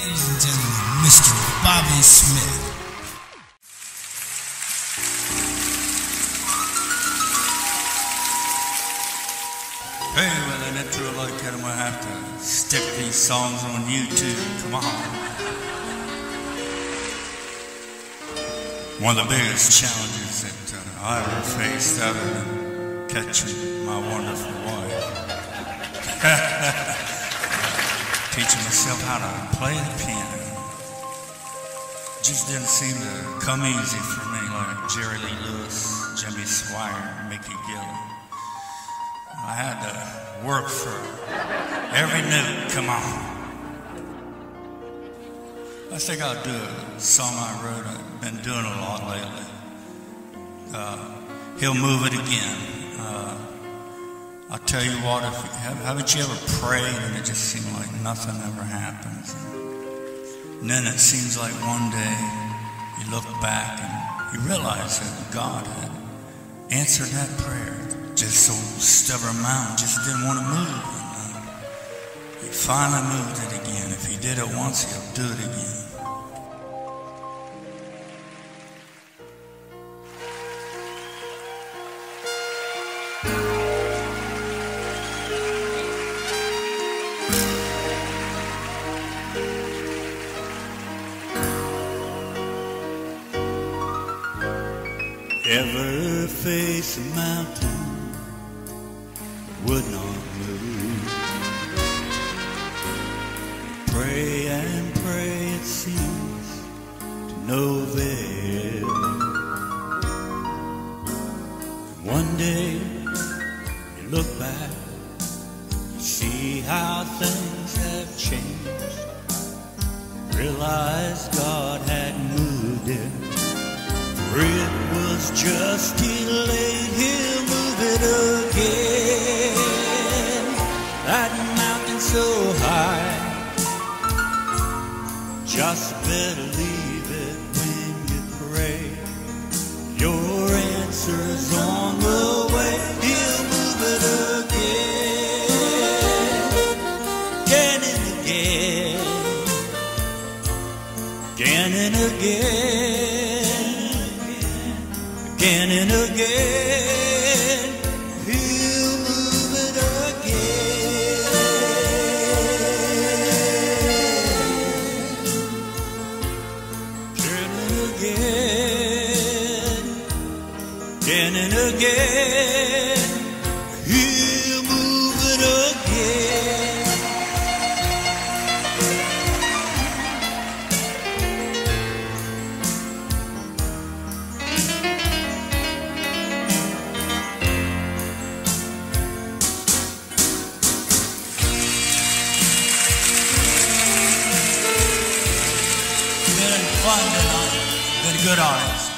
Ladies and gentlemen, Mr. Bobby Smith. Hey, well, an intro like that, I'm gonna have to stick these songs on YouTube. Come on. One of the biggest challenges that I ever faced, other than catching my wonderful wife, teaching myself how to play the piano, just didn't seem to come easy for me like Jerry Lee Lewis, Jimmy Swire, Mickey Gilley. I had to work for every note. Come on. I think I'll do a song I wrote. I've been doing a lot lately. He'll move it again. I'll tell you what, haven't you ever prayed and it just seemed like nothing ever happens? And then it seems like one day you look back and you realize that God had answered that prayer. Just so stubborn mountain just didn't want to move. And, he finally moved it again. If he did it once, he'll do it again. Ever face a mountain would not move? Pray and pray, it seems to no avail. One day you look back, you see how things have changed. Realize God had moved it, for it was just delayed. He'll move it again. That mountain so high, just better leave it when you pray. Your answer's on the way. He'll move it again, again and again, again and again, again and again. He'll move it again, again and again, again and again. He'll move it again. Been fun tonight. Been good on it.